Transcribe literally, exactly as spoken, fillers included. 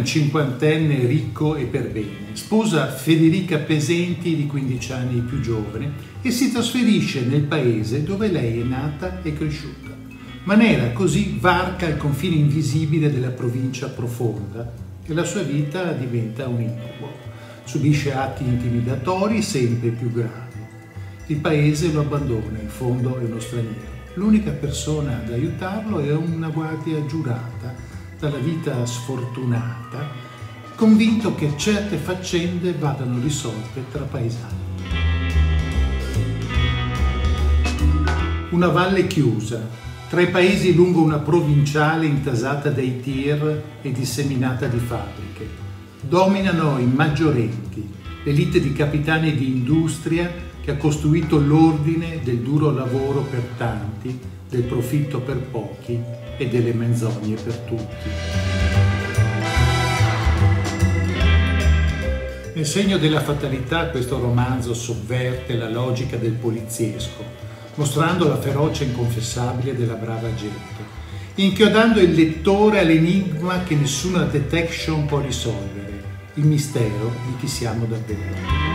cinquantenne ricco e per bene, sposa Federica Pesenti di quindici anni più giovane e si trasferisce nel paese dove lei è nata e cresciuta. Manera così varca il confine invisibile della provincia profonda e la sua vita diventa un incubo. Subisce atti intimidatori sempre più gravi. Il paese lo abbandona, in fondo è uno straniero. L'unica persona ad aiutarlo è una guardia giurata dalla vita sfortunata, convinto che certe faccende vadano risolte tra paesani. Una valle chiusa, tra i paesi lungo una provinciale intasata dai tir e disseminata di fabbriche. Dominano i maggiorenti, l'elite di capitani di industria che ha costruito l'ordine del duro lavoro per tanti, del profitto per pochi e delle menzogne per tutti. Nel segno della fatalità questo romanzo sovverte la logica del poliziesco, mostrando la ferocia inconfessabile della brava gente, inchiodando il lettore all'enigma che nessuna detection può risolvere, il mistero di chi siamo davvero.